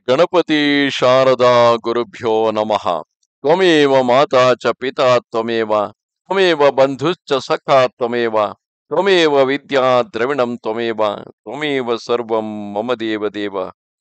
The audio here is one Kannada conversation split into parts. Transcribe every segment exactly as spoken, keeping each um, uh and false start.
ಗಣಪತಿ ಶಾರದಾ ಗುರುಭ್ಯೋ ನಮಃ. ತ್ವಮೇವ ಮಾತಾ ಚ ಪಿತಾ ತ್ವಮೇವ ತ್ವಮೇವ ಬಂಧುಶ್ಚ ಸಖಾ ತ್ವಮೇವ ತ್ವಮೇವ ವಿದ್ಯಾ ದ್ರವಿಣಂ ತ್ವಮೇವ ತ್ವಮೇವ ಸರ್ವಂ ಮಮ ದೇವ ದೇವ.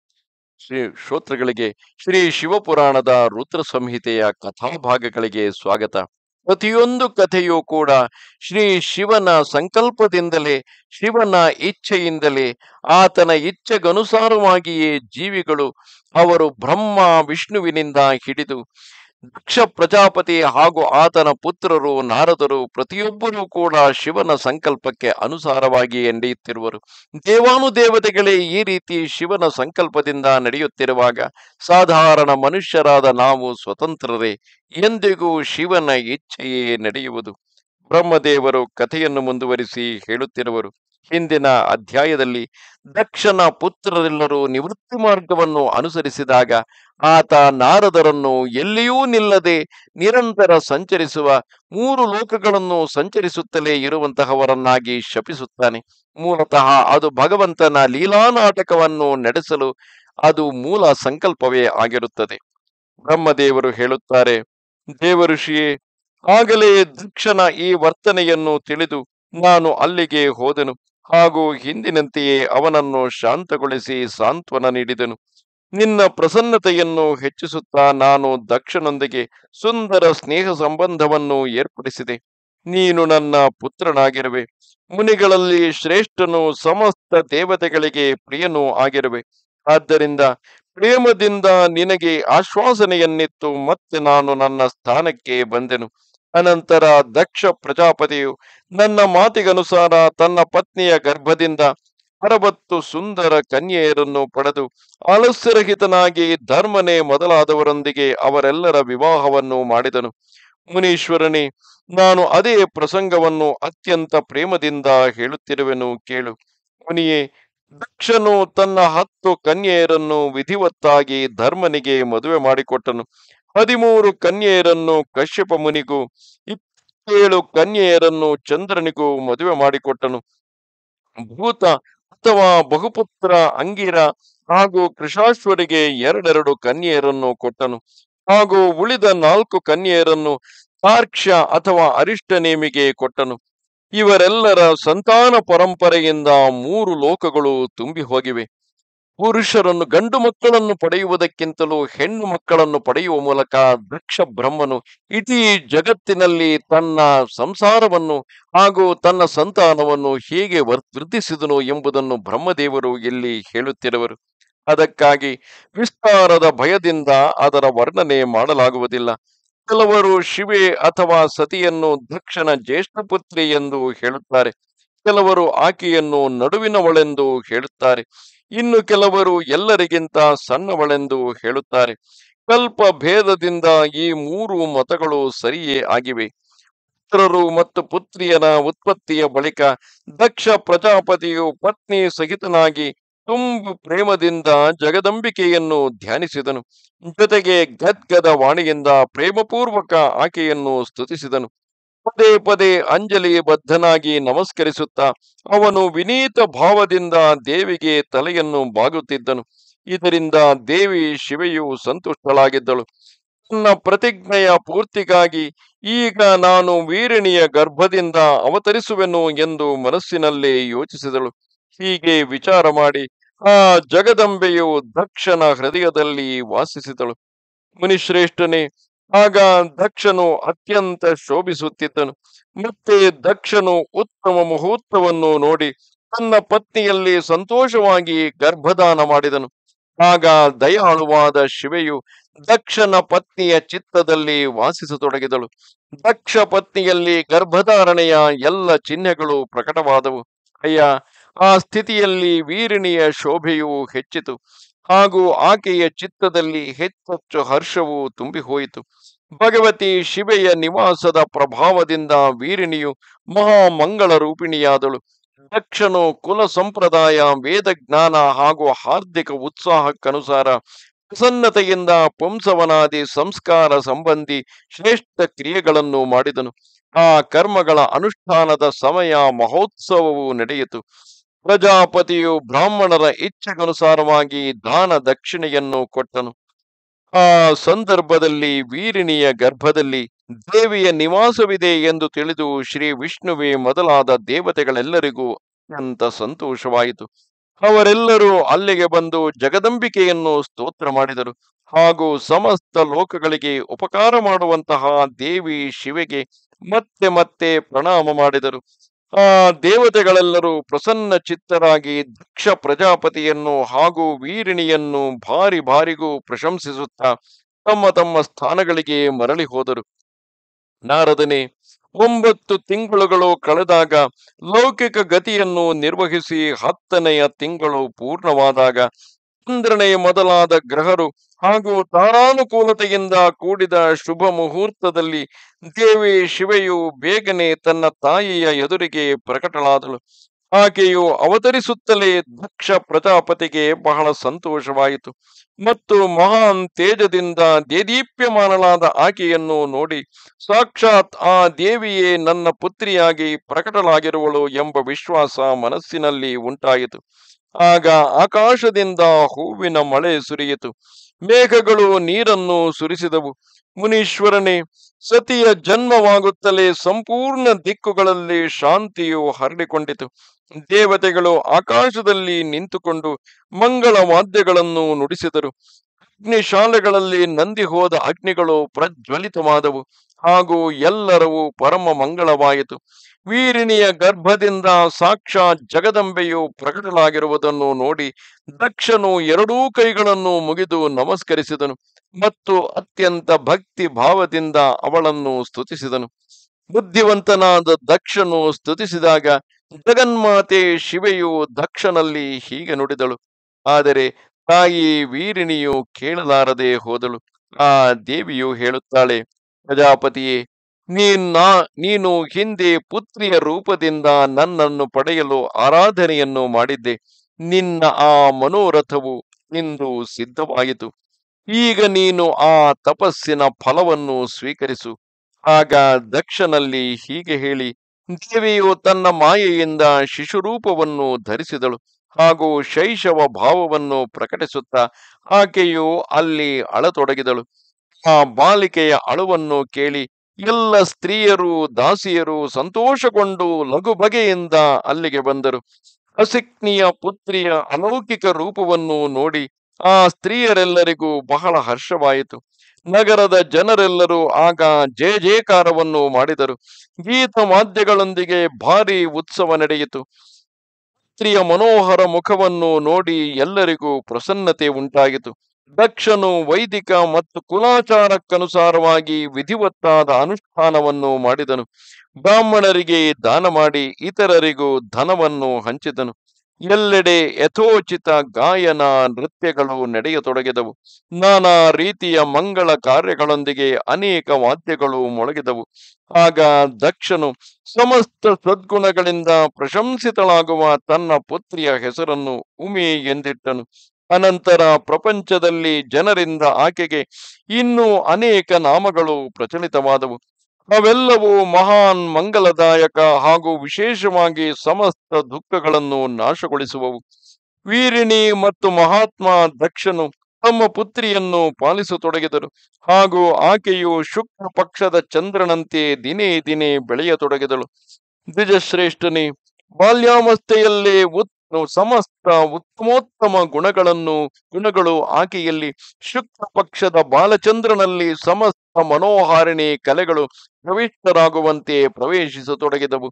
ಶ್ರೀ ಶ್ರೋತೃಗಳಿಗೆ ಶ್ರೀ ಶಿವಪುರಾಣದ ರುದ್ರ ಸಂಹಿತೆಯ ಕಥಾಭಾಗಗಳಿಗೆ ಸ್ವಾಗತ. ಪ್ರತಿಯೊಂದು ಕಥೆಯೂ ಕೂಡ ಶ್ರೀ ಶಿವನ ಸಂಕಲ್ಪದಿಂದಲೇ, ಶಿವನ ಇಚ್ಛೆಯಿಂದಲೇ, ಆತನ ಇಚ್ಛೆಗನುಸಾರವಾಗಿಯೇ ಜೀವಿಗಳು ಅವರು ಬ್ರಹ್ಮ ವಿಷ್ಣುವಿನಿಂದ ಹಿಡಿದು ದಕ್ಷ ಪ್ರಜಾಪತಿ ಹಾಗೂ ಆತನ ಪುತ್ರರು ನಾರದರು ಪ್ರತಿಯೊಬ್ಬರೂ ಕೂಡ ಶಿವನ ಸಂಕಲ್ಪಕ್ಕೆ ಅನುಸಾರವಾಗಿ ನಡೆಯುತ್ತಿರುವರು. ದೇವಾನುದೇವತೆಗಳೇ ಈ ರೀತಿ ಶಿವನ ಸಂಕಲ್ಪದಿಂದ ನಡೆಯುತ್ತಿರುವಾಗ ಸಾಧಾರಣ ಮನುಷ್ಯರಾದ ನಾವು ಸ್ವತಂತ್ರರೇ, ಎಂದಿಗೂ ಶಿವನ ಇಚ್ಛೆಯೇ ನಡೆಯುವುದು. ಬ್ರಹ್ಮದೇವರು ಕಥೆಯನ್ನು ಮುಂದುವರಿಸಿ ಹೇಳುತ್ತಿರುವರು. ಹಿಂದಿನ ಅಧ್ಯಾಯದಲ್ಲಿ ದಕ್ಷನ ಪುತ್ರರೆಲ್ಲರೂ ನಿವೃತ್ತಿ ಮಾರ್ಗವನ್ನು ಅನುಸರಿಸಿದಾಗ ಆತ ನಾರದರನ್ನು ಎಲ್ಲಿಯೂ ನಿಲ್ಲದೆ ನಿರಂತರ ಸಂಚರಿಸುವ, ಮೂರು ಲೋಕಗಳನ್ನು ಸಂಚರಿಸುತ್ತಲೇ ಇರುವಂತಹವರನ್ನಾಗಿ ಶಪಿಸುತ್ತಾನೆ. ಮೂಲತಃ ಅದು ಭಗವಂತನ ಲೀಲಾ ನಾಟಕವನ್ನು ನಡೆಸಲು ಅದು ಮೂಲ ಸಂಕಲ್ಪವೇ ಆಗಿರುತ್ತದೆ. ಬ್ರಹ್ಮದೇವರು ಹೇಳುತ್ತಾರೆ, ದೇವಋಷಿಯೇ, ಆಗಲೇ ದಕ್ಷನ ಈ ವರ್ತನೆಯನ್ನು ತಿಳಿದು ನಾನು ಅಲ್ಲಿಗೆ ಹೋದೆನು. ಹಾಗೂ ಹಿಂದಿನಂತೆಯೇ ಅವನನ್ನು ಶಾಂತಗೊಳಿಸಿ ಸಾಂತ್ವನ ನೀಡಿದನು. ನಿನ್ನ ಪ್ರಸನ್ನತೆಯನ್ನು ಹೆಚ್ಚಿಸುತ್ತಾ ನಾನು ದಕ್ಷನೊಂದಿಗೆ ಸುಂದರ ಸ್ನೇಹ ಸಂಬಂಧವನ್ನು ಏರ್ಪಡಿಸಿದೆ. ನೀನು ನನ್ನ ಪುತ್ರನಾಗಿರುವೆ, ಮುನಿಗಳಲ್ಲಿ ಶ್ರೇಷ್ಠನು, ಸಮಸ್ತ ದೇವತೆಗಳಿಗೆ ಪ್ರಿಯನೂ ಆಗಿರುವೆ. ಆದ್ದರಿಂದ ಪ್ರೇಮದಿಂದ ನಿನಗೆ ಆಶ್ವಾಸನೆಯನ್ನಿತ್ತು ಮತ್ತೆ ನಾನು ನನ್ನ ಸ್ಥಾನಕ್ಕೆ ಬಂದೆನು. ಅನಂತರ ದಕ್ಷ ಪ್ರಜಾಪತಿಯು ನನ್ನ ಮಾತಿಗನುಸಾರ ತನ್ನ ಪತ್ನಿಯ ಗರ್ಭದಿಂದ ಅರವತ್ತು ಸುಂದರ ಕನ್ಯೆಯರನ್ನು ಪಡೆದು ಆಲಸ್ಯರಹಿತನಾಗಿ ಧರ್ಮನೇ ಮೊದಲಾದವರೊಂದಿಗೆ ಅವರೆಲ್ಲರ ವಿವಾಹವನ್ನು ಮಾಡಿದನು. ಮುನೀಶ್ವರನೇ, ನಾನು ಅದೇ ಪ್ರಸಂಗವನ್ನು ಅತ್ಯಂತ ಪ್ರೇಮದಿಂದ ಹೇಳುತ್ತಿರುವೆನು ಕೇಳು. ಮುನಿಯೇ, ದಕ್ಷನು ತನ್ನ ಹತ್ತು ಕನ್ಯೆಯರನ್ನು ವಿಧಿವತ್ತಾಗಿ ಧರ್ಮನಿಗೆ ಮದುವೆ ಮಾಡಿಕೊಟ್ಟನು. ಹದಿಮೂರು ಕನ್ಯೆಯರನ್ನು ಕಶ್ಯಪ ಮುನಿಗೂ ಇಪ್ಪತ್ತೇಳು ಕನ್ಯೆಯರನ್ನು ಚಂದ್ರನಿಗೂ ಮದುವೆ ಮಾಡಿಕೊಟ್ಟನು. ಭೂತ ಅಥವಾ ಬಹುಪುತ್ರ ಅಂಗಿರ ಹಾಗೂ ಕೃಷಾಶ್ವರಿಗೆ ಎರಡೆರಡು ಕನ್ಯೆಯರನ್ನು ಕೊಟ್ಟನು. ಹಾಗೂ ಉಳಿದ ನಾಲ್ಕು ಕನ್ಯೆಯರನ್ನು ತಾರ್ಕ್ಷ್ಯ ಅಥವಾ ಅರಿಷ್ಟನೇಮಿಗೆ ಕೊಟ್ಟನು. ಇವರೆಲ್ಲರ ಸಂತಾನ ಪರಂಪರೆಯಿಂದ ಮೂರು ಲೋಕಗಳು ತುಂಬಿ ಹೋಗಿವೆ. ಪುರುಷರನ್ನು, ಗಂಡು ಮಕ್ಕಳನ್ನು ಪಡೆಯುವುದಕ್ಕಿಂತಲೂ ಹೆಣ್ಣು ಮಕ್ಕಳನ್ನು ಪಡೆಯುವ ಮೂಲಕ ದಕ್ಷ ಬ್ರಹ್ಮನು ಇಡೀ ಜಗತ್ತಿನಲ್ಲಿ ತನ್ನ ಸಂಸಾರವನ್ನು ಹಾಗೂ ತನ್ನ ಸಂತಾನವನ್ನು ಹೇಗೆ ವೃದ್ಧಿಸಿದನು ಎಂಬುದನ್ನು ಬ್ರಹ್ಮದೇವರು ಇಲ್ಲಿ ಹೇಳುತ್ತಿರುವರು. ಅದಕ್ಕಾಗಿ ವಿಸ್ತಾರದ ಭಯದಿಂದ ಅದರ ವರ್ಣನೆ ಮಾಡಲಾಗುವುದಿಲ್ಲ. ಕೆಲವರು ಶಿವೆ ಅಥವಾ ಸತಿಯನ್ನು ದಕ್ಷನ ಜ್ಯೇಷ್ಠ ಪುತ್ರಿ ಎಂದು ಹೇಳುತ್ತಾರೆ. ಕೆಲವರು ಆಕೆಯನ್ನು ನಡುವಿನವಳೆಂದು ಹೇಳುತ್ತಾರೆ. ಇನ್ನು ಕೆಲವರು ಎಲ್ಲರಿಗಿಂತ ಸಣ್ಣವಳೆಂದು ಹೇಳುತ್ತಾರೆ. ಕಲ್ಪ ಭೇದದಿಂದ ಈ ಮೂರು ಮತಗಳು ಸರಿಯೇ ಆಗಿವೆ. ಪುತ್ರರು ಮತ್ತು ಪುತ್ರಿಯರ ಉತ್ಪತ್ತಿಯ ಬಳಿಕ ದಕ್ಷ ಪ್ರಜಾಪತಿಯು ಪತ್ನಿ ಸಹಿತನಾಗಿ ತುಂಬು ಪ್ರೇಮದಿಂದ ಜಗದಂಬಿಕೆಯನ್ನು ಧ್ಯಾನಿಸಿದನು. ಜೊತೆಗೆ ಗದ್ಗದ ವಾಣಿಯಿಂದ ಪ್ರೇಮಪೂರ್ವಕ ಆಕೆಯನ್ನು ಸ್ತುತಿಸಿದನು. ಪದೇ ಪದೇ ಅಂಜಲಿ ಬದ್ಧನಾಗಿ ನಮಸ್ಕರಿಸುತ್ತಾ ಅವನು ವಿನೀತ ಭಾವದಿಂದ ದೇವಿಗೆ ತಲೆಯನ್ನು ಬಾಗುತ್ತಿದ್ದನು. ಇದರಿಂದ ದೇವಿ ಶಿವೆಯು ಸಂತುಷ್ಟಳಾಗಿದ್ದಳು. ತನ್ನ ಪ್ರತಿಜ್ಞೆಯ ಪೂರ್ತಿಗಾಗಿ ಈಗ ನಾನು ವೀರಿಣಿಯ ಗರ್ಭದಿಂದ ಅವತರಿಸುವೆನು ಎಂದು ಮನಸ್ಸಿನಲ್ಲೇ ಯೋಚಿಸಿದಳು. ಹೀಗೆ ವಿಚಾರ ಮಾಡಿ ಆ ಜಗದಂಬೆಯು ದಕ್ಷನ ಹೃದಯದಲ್ಲಿ ವಾಸಿಸಿದಳು. ಮುನಿಶ್ರೇಷ್ಠನೇ, ಆಗ ದಕ್ಷನು ಅತ್ಯಂತ ಶೋಭಿಸುತ್ತಿದ್ದನು. ಮತ್ತೆ ದಕ್ಷನು ಉತ್ತಮ ಮುಹೂರ್ತವನ್ನು ನೋಡಿ ತನ್ನ ಪತ್ನಿಯಲ್ಲಿ ಸಂತೋಷವಾಗಿ ಗರ್ಭದಾನ ಮಾಡಿದನು. ಆಗ ದಯಾಳುವಾದ ಶಿವೆಯು ದಕ್ಷನ ಪತ್ನಿಯ ಚಿತ್ತದಲ್ಲಿ ವಾಸಿಸತೊಡಗಿದಳು. ದಕ್ಷ ಪತ್ನಿಯಲ್ಲಿ ಗರ್ಭಧಾರಣೆಯ ಎಲ್ಲ ಚಿಹ್ನೆಗಳು ಪ್ರಕಟವಾದವು. ಅಯ್ಯ, ಆ ಸ್ಥಿತಿಯಲ್ಲಿ ವೀರಿಣಿಯ ಶೋಭೆಯು ಹೆಚ್ಚಿತು ಹಾಗೂ ಆಕೆಯ ಚಿತ್ತದಲ್ಲಿ ಹೆಚ್ಚೆಚ್ಚು ಹರ್ಷವು ತುಂಬಿ ಹೋಯಿತು. ಭಗವತಿ ಶಿವೆಯ ನಿವಾಸದ ಪ್ರಭಾವದಿಂದ ವೀರಿಣಿಯು ಮಹಾಮಂಗಳ ರೂಪಿಣಿಯಾದಳು. ದಕ್ಷನು ಕುಲ ಸಂಪ್ರದಾಯ, ವೇದ ಜ್ಞಾನ ಹಾಗೂ ಹಾರ್ದಿಕ ಉತ್ಸಾಹಕ್ಕನುಸಾರ ಪ್ರಸನ್ನತೆಯಿಂದ ಪುಂಸವನಾದಿ ಸಂಸ್ಕಾರ ಸಂಬಂಧಿ ಶ್ರೇಷ್ಠ ಕ್ರಿಯೆಗಳನ್ನು ಮಾಡಿದನು. ಆ ಕರ್ಮಗಳ ಅನುಷ್ಠಾನದ ಸಮಯ ಮಹೋತ್ಸವವು ನಡೆಯಿತು. ಪ್ರಜಾಪತಿಯು ಬ್ರಾಹ್ಮಣರ ಇಚ್ಛೆಗನುಸಾರವಾಗಿ ದಾನ ದಕ್ಷಿಣೆಯನ್ನು ಕೊಟ್ಟನು. ಆ ಸಂದರ್ಭದಲ್ಲಿ ವೀರಿಣಿಯ ಗರ್ಭದಲ್ಲಿ ದೇವಿಯ ನಿವಾಸವಿದೆ ಎಂದು ತಿಳಿದು ಶ್ರೀ ವಿಷ್ಣುವೇ ಮೊದಲಾದ ದೇವತೆಗಳೆಲ್ಲರಿಗೂ ಅತ್ಯಂತ ಸಂತೋಷವಾಯಿತು. ಅವರೆಲ್ಲರೂ ಅಲ್ಲಿಗೆ ಬಂದು ಜಗದಂಬಿಕೆಯನ್ನು ಸ್ತೋತ್ರ ಮಾಡಿದರು. ಹಾಗೂ ಸಮಸ್ತ ಲೋಕಗಳಿಗೆ ಉಪಕಾರ ಮಾಡುವಂತಹ ದೇವಿ ಶಿವೆಗೆ ಮತ್ತೆ ಮತ್ತೆ ಪ್ರಣಾಮ ಮಾಡಿದರು. ಆ ದೇವತೆಗಳೆಲ್ಲರೂ ಪ್ರಸನ್ನ ಚಿತ್ತರಾಗಿ ದಕ್ಷ ಪ್ರಜಾಪತಿಯನ್ನು ಹಾಗೂ ವೀರಿಣಿಯನ್ನು ಭಾರಿ ಭಾರಿಗೂ ಪ್ರಶಂಸಿಸುತ್ತಾ ತಮ್ಮ ತಮ್ಮ ಸ್ಥಾನಗಳಿಗೆ ಮರಳಿ ಹೋದರು. ನಾರದನೇ, ಒಂಬತ್ತು ತಿಂಗಳುಗಳು ಕಳೆದಾಗ ಲೌಕಿಕ ಗತಿಯನ್ನು ನಿರ್ವಹಿಸಿ ಹತ್ತನೆಯ ತಿಂಗಳು ಪೂರ್ಣವಾದಾಗ ಚಂದ್ರನೇ ಮೊದಲಾದ ಗ್ರಹರು ಹಾಗೂ ತಾರಾನುಕೂಲತೆಯಿಂದ ಕೂಡಿದ ಶುಭ ಮುಹೂರ್ತದಲ್ಲಿ ದೇವಿ ಶಿವೆಯು ಬೇಗನೆ ತನ್ನ ತಾಯಿಯ ಎದುರಿಗೆ ಪ್ರಕಟಳಾದಳು. ಆಕೆಯು ಅವತರಿಸುತ್ತಲೇ ದಕ್ಷ ಪ್ರಜಾಪತಿಗೆ ಬಹಳ ಸಂತೋಷವಾಯಿತು ಮತ್ತು ಮಹಾನ್ ತೇಜದಿಂದ ದೇದೀಪ್ಯಮಾನಳಾದ ಆಕೆಯನ್ನು ನೋಡಿ ಸಾಕ್ಷಾತ್ ಆ ದೇವಿಯೇ ನನ್ನ ಪುತ್ರಿಯಾಗಿ ಪ್ರಕಟಳಾಗಿರುವಳು ಎಂಬ ವಿಶ್ವಾಸ ಮನಸ್ಸಿನಲ್ಲಿ ಉಂಟಾಯಿತು. ಆಗ ಆಕಾಶದಿಂದ ಹೂವಿನ ಮಳೆ ಸುರಿಯಿತು, ಮೇಘಗಳು ನೀರನ್ನು ಸುರಿಸಿದವು. ಮುನೀಶ್ವರನೇ, ಸತಿಯ ಜನ್ಮವಾಗುತ್ತಲೇ ಸಂಪೂರ್ಣ ದಿಕ್ಕುಗಳಲ್ಲಿ ಶಾಂತಿಯು ಹರಡಿಕೊಂಡಿತು. ದೇವತೆಗಳು ಆಕಾಶದಲ್ಲಿ ನಿಂತುಕೊಂಡು ಮಂಗಳ ವಾದ್ಯಗಳನ್ನು ನುಡಿಸಿದರು. ಅಗ್ನಿಶಾಲೆಗಳಲ್ಲಿ ನಂದಿ ಹೋದ ಅಗ್ನಿಗಳು ಪ್ರಜ್ವಲಿತವಾದವು ಹಾಗೂ ಎಲ್ಲರವು ಪರಮ ಮಂಗಳವಾಯಿತು. ವೀರಿಣಿಯ ಗರ್ಭದಿಂದ ಸಾಕ್ಷಾತ್ ಜಗದಂಬೆಯು ಪ್ರಕಟಲಾಗಿರುವುದನ್ನು ನೋಡಿ ದಕ್ಷನು ಎರಡೂ ಕೈಗಳನ್ನು ಮುಗಿದು ನಮಸ್ಕರಿಸಿದನು ಮತ್ತು ಅತ್ಯಂತ ಭಕ್ತಿ ಭಾವದಿಂದ ಅವಳನ್ನು ಸ್ತುತಿಸಿದನು. ಬುದ್ಧಿವಂತನಾದ ದಕ್ಷನು ಸ್ತುತಿಸಿದಾಗ ಜಗನ್ಮಾತೆ ಶಿವೆಯು ದಕ್ಷನಲ್ಲಿ ಹೀಗೆ ನುಡಿದಳು. ಆದರೆ ತಾಯಿ ವೀರಿಣಿಯು ಕೇಳಲಾರದೆ ಹೋದಳು. ಆ ದೇವಿಯು ಹೇಳುತ್ತಾಳೆ, ಪ್ರಜಾಪತಿಯೇ, ನೀನಾ ನೀನು ಹಿಂದೆ ಪುತ್ರಿಯ ರೂಪದಿಂದ ನನ್ನನ್ನು ಪಡೆಯಲು ಆರಾಧನೆಯನ್ನು ಮಾಡಿದ್ದೆ. ನಿನ್ನ ಆ ಮನೋರಥವು ಇಂದು ಸಿದ್ಧವಾಯಿತು. ಈಗ ನೀನು ಆ ತಪಸ್ಸಿನ ಫಲವನ್ನು ಸ್ವೀಕರಿಸು. ಆಗ ದಕ್ಷನಲ್ಲಿ ಹೀಗೆ ಹೇಳಿ ದೇವಿಯು ತನ್ನ ಮಾಯೆಯಿಂದ ಶಿಶುರೂಪವನ್ನು ಧರಿಸಿದಳು ಹಾಗೂ ಶೈಶವ ಭಾವವನ್ನು ಪ್ರಕಟಿಸುತ್ತಾ ಆಕೆಯು ಅಲ್ಲಿ ಅಳತೊಡಗಿದಳು. ಆ ಬಾಲಿಕೆಯ ಅಳುವನ್ನು ಕೇಳಿ ಎಲ್ಲ ಸ್ತ್ರೀಯರು ದಾಸಿಯರು ಸಂತೋಷಗೊಂಡು ಲಘು ಬಗೆಯಿಂದ ಅಲ್ಲಿಗೆ ಬಂದರು. ಅಸಿಕ್ನಿಯ ಪುತ್ರಿಯ ಅಲೌಕಿಕ ರೂಪವನ್ನು ನೋಡಿ ಆ ಸ್ತ್ರೀಯರೆಲ್ಲರಿಗೂ ಬಹಳ ಹರ್ಷವಾಯಿತು. ನಗರದ ಜನರೆಲ್ಲರೂ ಆಗ ಜಯ ಜಯಕಾರವನ್ನು ಮಾಡಿದರು. ಗೀತ ವಾದ್ಯಗಳೊಂದಿಗೆ ಭಾರಿ ಉತ್ಸವ ನಡೆಯಿತು. ಸ್ತ್ರೀಯ ಮನೋಹರ ಮುಖವನ್ನು ನೋಡಿ ಎಲ್ಲರಿಗೂ ಪ್ರಸನ್ನತೆ ಉಂಟಾಯಿತು. ದಕ್ಷನು ವೈದಿಕ ಮತ್ತು ಕುಲಾಚಾರಕ್ಕನುಸಾರವಾಗಿ ವಿಧಿವತ್ತಾದ ಅನುಷ್ಠಾನವನ್ನು ಮಾಡಿದನು. ಬ್ರಾಹ್ಮಣರಿಗೆ ದಾನ ಮಾಡಿ ಇತರರಿಗೂ ಧನವನ್ನು ಹಂಚಿದನು. ಎಲ್ಲೆಡೆ ಯಥೋಚಿತ ಗಾಯನ ನೃತ್ಯಗಳು ನಡೆಯತೊಡಗಿದವು. ನಾನಾ ರೀತಿಯ ಮಂಗಳ ಕಾರ್ಯಗಳೊಂದಿಗೆ ಅನೇಕ ವಾದ್ಯಗಳು ಮೊಳಗಿದವು. ಆಗ ದಕ್ಷನು ಸಮಸ್ತ ಸದ್ಗುಣಗಳಿಂದ ಪ್ರಶಂಸಿತಳಾಗುವ ತನ್ನ ಪುತ್ರಿಯ ಹೆಸರನ್ನು ಉಮೆ ಎಂದಿಟ್ಟನು. ಅನಂತರ ಪ್ರಪಂಚದಲ್ಲಿ ಜನರಿಂದ ಆಕೆಗೆ ಇನ್ನೂ ಅನೇಕ ನಾಮಗಳು ಪ್ರಚಲಿತವಾದವು. ಅವೆಲ್ಲವೂ ಮಹಾನ್ ಮಂಗಲದಾಯಕ ಹಾಗೂ ವಿಶೇಷವಾಗಿ ಸಮಸ್ತ ದುಃಖಗಳನ್ನು ನಾಶಗೊಳಿಸುವವು. ವೀರಿಣಿ ಮತ್ತು ಮಹಾತ್ಮ ದಕ್ಷನು ತಮ್ಮ ಪುತ್ರಿಯನ್ನು ಪಾಲಿಸತೊಡಗಿದರು ಹಾಗೂ ಆಕೆಯು ಶುಕ್ಲ ಪಕ್ಷದ ಚಂದ್ರನಂತೆ ದಿನೇ ದಿನೇ ಬೆಳೆಯತೊಡಗಿದಳು. ದ್ವಿಜಶ್ರೇಷ್ಠನೇ, ಬಾಲ್ಯಾವಸ್ಥೆಯಲ್ಲೇ ಉತ್ ಸಮಸ್ತ ಉತ್ತಮೋತ್ತಮ ಗುಣಗಳನ್ನು ಗುಣಗಳು ಆಕೆಯಲ್ಲಿ ಶುಕ್ಲ ಪಕ್ಷದ ಬಾಲಚಂದ್ರನಲ್ಲಿ ಸಮಸ್ತ ಮನೋಹಾರಿಣಿ ಕಲೆಗಳು ಪ್ರವಿಷ್ಟರಾಗುವಂತೆ ಪ್ರವೇಶಿಸತೊಡಗಿದವು.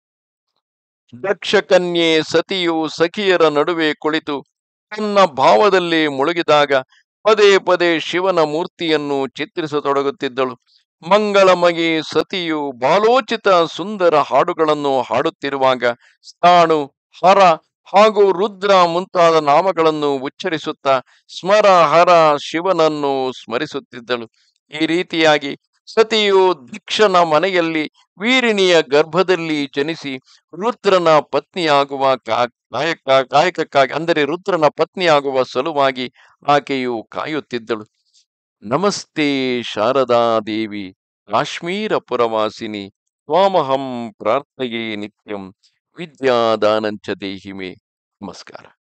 ದಕ್ಷ ಕನ್ಯೆ ಸತಿಯು ಸಖಿಯರ ನಡುವೆ ಕುಳಿತು ತನ್ನ ಭಾವದಲ್ಲಿ ಮುಳುಗಿದಾಗ ಪದೇ ಪದೇ ಶಿವನ ಮೂರ್ತಿಯನ್ನು ಚಿತ್ರಿಸತೊಡಗುತ್ತಿದ್ದಳು. ಮಂಗಳಮಯಿ ಸತಿಯು ಬಾಲೋಚಿತ ಸುಂದರ ಹಾಡುಗಳನ್ನು ಹಾಡುತ್ತಿರುವಾಗ ಸ್ಥಾಣು, ಹರ ಹಾಗೂ ರುದ್ರ ಮುಂತಾದ ನಾಮಗಳನ್ನು ಉಚ್ಚರಿಸುತ್ತಾ ಸ್ಮರ ಹರ ಶಿವನನ್ನು ಸ್ಮರಿಸುತ್ತಿದ್ದಳು. ಈ ರೀತಿಯಾಗಿ ಸತಿಯು ದಕ್ಷನ ಮನೆಯಲ್ಲಿ ವೀರಿಣಿಯ ಗರ್ಭದಲ್ಲಿ ಜನಿಸಿ ರುದ್ರನ ಪತ್ನಿಯಾಗುವ ಕಾಯಕ ಕಾಯಕಕ್ಕಾಗಿ ಅಂದರೆ ರುದ್ರನ ಪತ್ನಿಯಾಗುವ ಸಲುವಾಗಿ ಆಕೆಯು ಕಾಯುತ್ತಿದ್ದಳು. ನಮಸ್ತೆ ಶಾರದಾ ದೇವಿ, ಕಾಶ್ಮೀರ ಪುರವಾಸಿನಿ, ತ್ವಾಮಹಂ ಪ್ರಾರ್ಥಯೇ ನಿತ್ಯಂ. ವಿದ್ಯಾದಾನಂಚ ದೇಹಿ ಮೇ. ನಮಸ್ಕಾರ.